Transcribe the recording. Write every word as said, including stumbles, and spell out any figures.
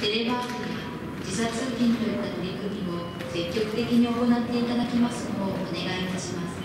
テレワークや時差通勤といった取り組みを積極的に行っていただきますのをお願いいたします。